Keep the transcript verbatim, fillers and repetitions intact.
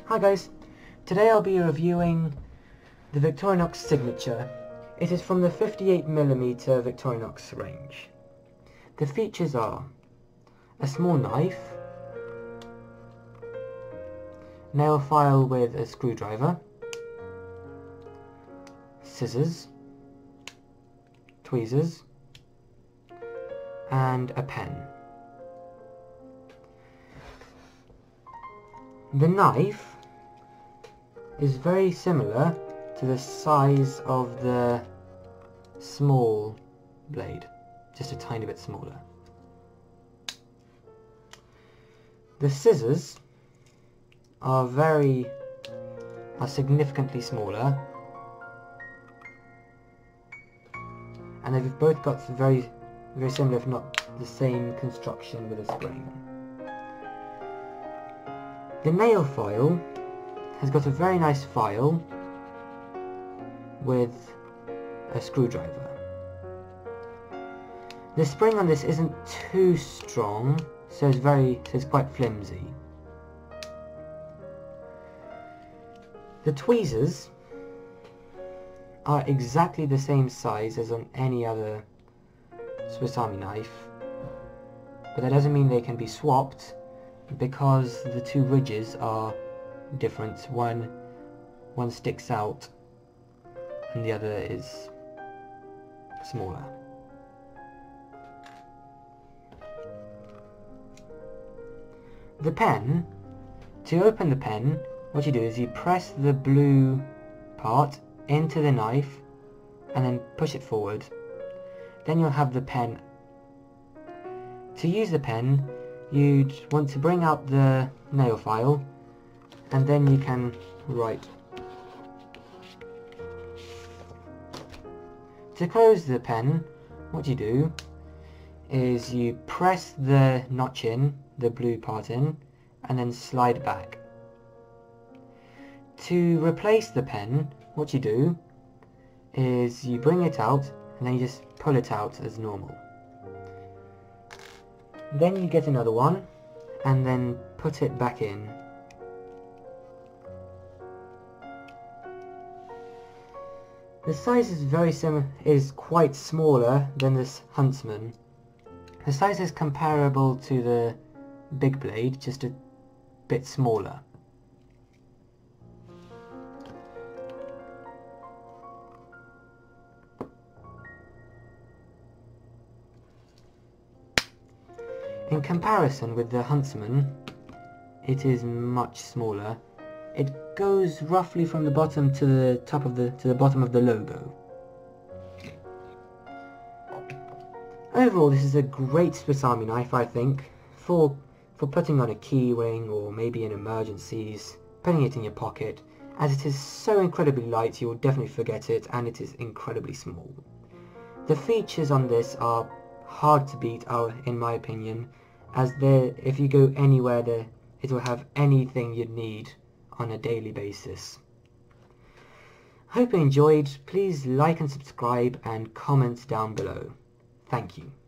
Hi guys, today I'll be reviewing the Victorinox Signature. It is from the fifty-eight millimeter Victorinox range. The features are a small knife, nail file with a screwdriver, scissors, tweezers, and a pen. The knife is very similar to the size of the small blade, just a tiny bit smaller. The scissors are very, are significantly smaller, and they've both got very, very similar, if not the same construction with a spring. The nail file has got a very nice file with a screwdriver. The spring on this isn't too strong, so it's very, so it's quite flimsy. The tweezers are exactly the same size as on any other Swiss Army knife, but that doesn't mean they can be swapped, because the two ridges are different. One, one sticks out and the other is smaller. The pen, to open the pen, what you do is you press the blue part into the knife and then push it forward. Then you'll have the pen. To use the pen, you'd want to bring out the nail file and then you can write. To close the pen, what you do is you press the notch in, the blue part in, and then slide back. To replace the pen, what you do is you bring it out and then you just pull it out as normal. Then you get another one and then put it back in. The size is very similar, is quite smaller than this Huntsman. The size is comparable to the big blade, just a bit smaller. In comparison with the Huntsman, it is much smaller. It goes roughly from the bottom to the top of the to the bottom of the logo. Overall, this is a great Swiss Army knife, I think, for for putting on a key ring or maybe in emergencies, putting it in your pocket. As it is so incredibly light, you will definitely forget it, and it is incredibly small. The features on this are hard to beat, in my opinion, as there, if you go anywhere there, it will have anything you'd need on a daily basis. Hope you enjoyed. Please like and subscribe and comment down below. Thank you.